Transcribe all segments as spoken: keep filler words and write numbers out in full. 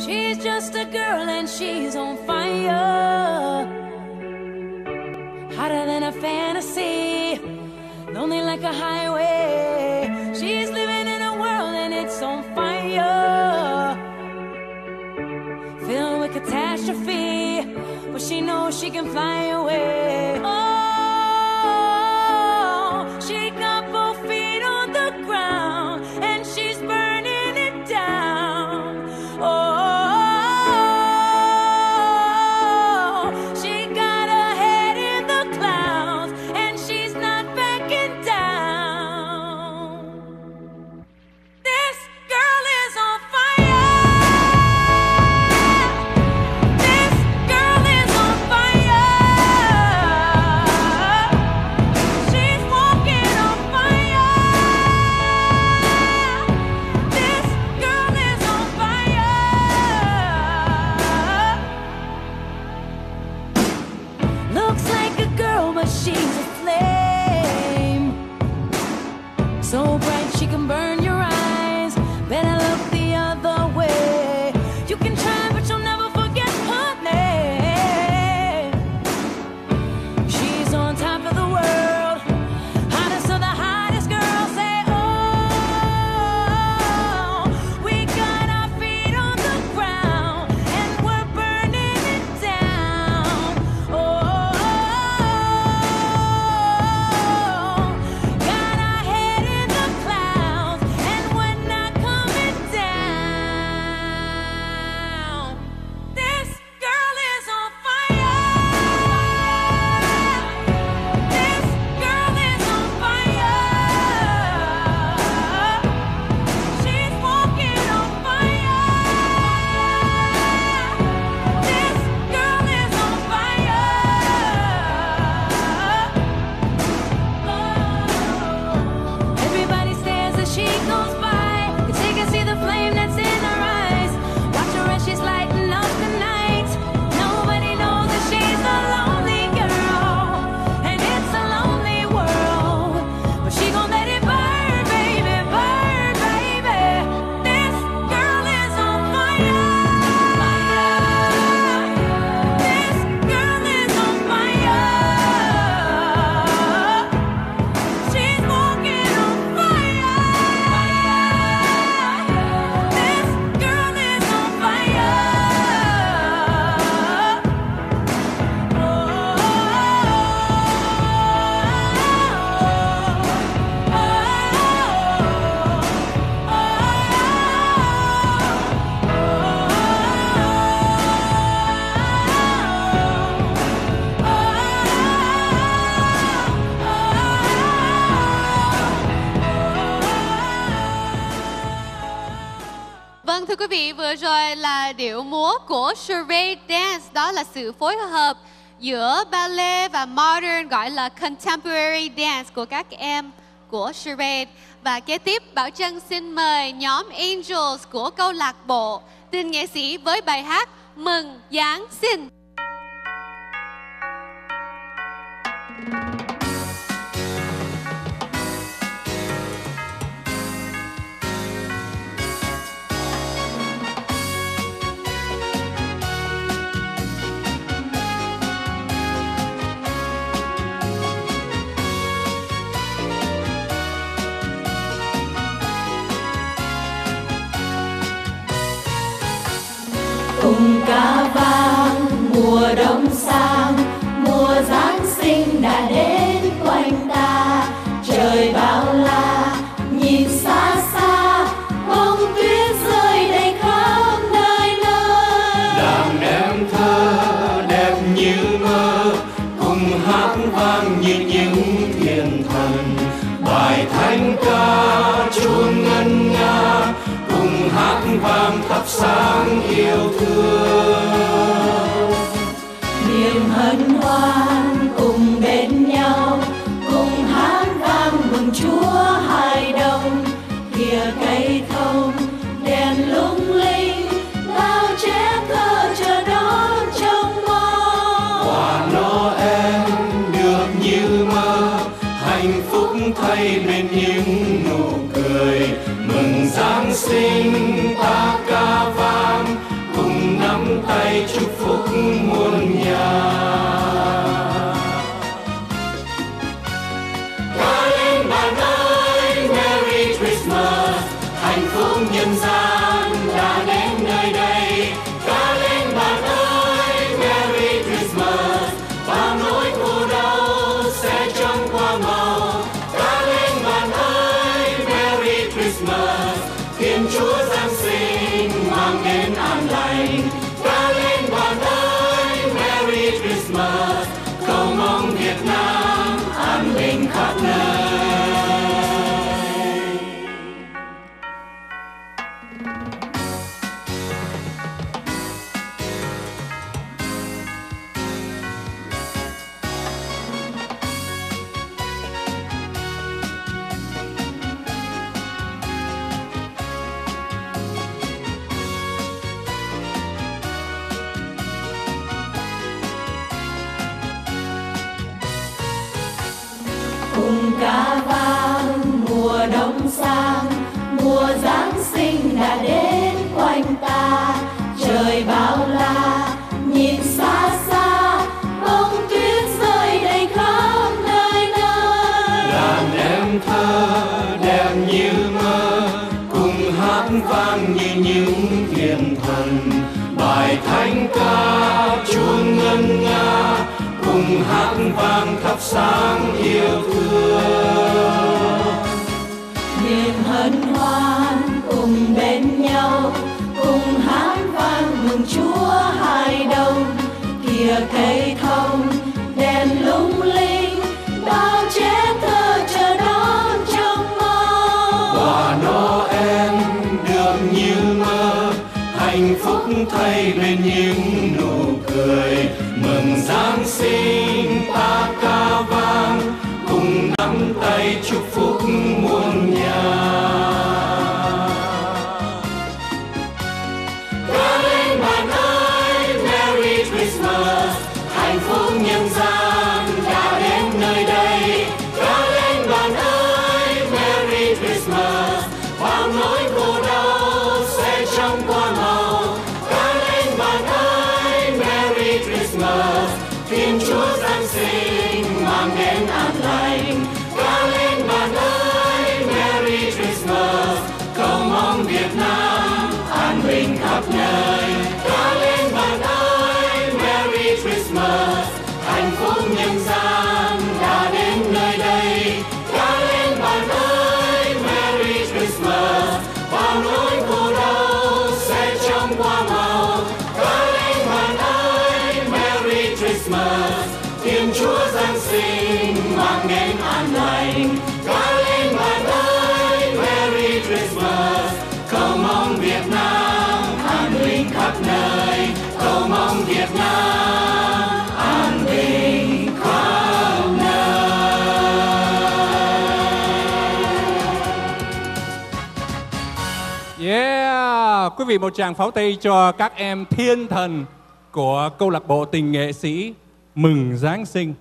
She's just a girl and she's on fire, hotter than a fantasy, lonely like a highway. She's living in a world and it's on fire, filled with catastrophe, but she knows she can fly away. Oh, she got both feet on the ground and she's burning it down. Oh, she got her head in the clouds and she's not backing down. This girl is on fire. This girl is on fire. She's walking on fire. This girl is on fire. Looks like a girl, but she's a flame, so bright she can burn your eyes. Better look the other way. You can try, but you'll never forget her name. She's on top of the world, hottest of the hottest girls. Say, oh, we got our feet on the ground and we're burning it down. Oh, got our head in the clouds and we're not coming down. This girl is on fire. This girl is on fire. She's walking on fire. This girl is on fire. Everybody stares as she goes by, 'cause they can see the flame that's in her eyes. Watch her as she's lighting up the night. Nobody knows that she's a lonely girl, and it's a lonely world. But she gon' let it burn, baby, burn, baby. This girl is on fire. This girl is on fire. She's walking on fire. This girl is on fire. Vâng, thưa quý vị, vừa rồi là điệu múa của Charade Dance. Đó là sự phối hợp giữa ballet và modern, gọi là contemporary dance của các em của Charade. Và kế tiếp, Bảo Trân xin mời nhóm Angels của câu lạc bộ Tình Nghệ Sĩ với bài hát Mừng Giáng sinh. Cùng ca vang mùa đông sang, mùa Giáng sinh đã đến quanh ta. Trời bao la nhìn xa xa, bông tuyết rơi đầy khắp nơi nơi. Đàn em thơ đẹp như mơ, cùng hát vang như những thiên thần. Bài thánh ca chuông ngân nga, cùng hát vang thắp sáng yêu thương. Niềm hân hoan cùng bên nhau, cùng hát vang mừng Chúa hài đồng. Kìa cây thông đèn lung linh, bao trẻ thơ chờ đón trông mong. Quả Noel được như mơ, hạnh phúc thay bên những nụ cười. Mừng Giáng sinh ta ca vang, đến an lành. Ca lên bạn ơi, Merry Christmas, cầu mong Việt Nam an bình khắp nơi. Cùng ca vang mùa đông sang, mùa Giáng sinh đã đến quanh ta. Trời bao la nhìn xa xa, bông tuyết rơi đầy khắp nơi nơi. Đàn em thơ đẹp như mơ, cùng hát vang như những thiên thần. Bài thánh ca chuông ngân nga, cùng hát vang thắp sáng yêu thương. Niềm hân hoan cùng bên nhau, cùng hát vang mừng Chúa hai đông. Kìa cây thông đèn lung linh, bao trẻ thơ chờ đón trông mong. Quả Noel được như mơ, hạnh phúc thay bên những nụ cười. Mừng Giáng sinh ta ca vang, cùng nắm tay chúc phúc muôn nhà. Ca lên bạn ơi, Merry Christmas, hạnh phúc nhân gian đã đến nơi đây. Ca lên bạn ơi, Merry Christmas, bao nỗi khổ đau sẽ trong qua màu. Ca lên bạn ơi, Merry Christmas, Thiên Chúa Giáng sinh mang đến an lành. Ca lên bạn ơi, Merry Christmas, cầu mong Việt Nam an bình khắp nơi. Ca lên bạn ơi, Merry Christmas, hạnh phúc nhân gian đã đến nơi đây. Ca lên bạn ơi, Merry Christmas, bao nỗi khổ đau sẽ trong qua màu. Ca lên bạn ơi, Merry Christmas, Thiên Chúa Giáng sinh mang đến an lành. Ca lên bạn ơi, Merry Christmas, cầu mong Việt Nam an bình khắp nơi. Cầu mong Việt Nam an bình khắp nơi. Yeah, quý vị một tràng pháo tay cho các em thiên thần của câu lạc bộ tình nghệ sĩ Mừng Giáng sinh.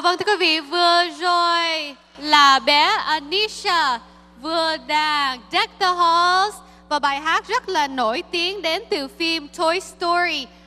vâng thưa quý vị, vừa rồi là bé Anisha vừa đàn Deck the Halls và bài hát rất là nổi tiếng đến từ phim Toy Story.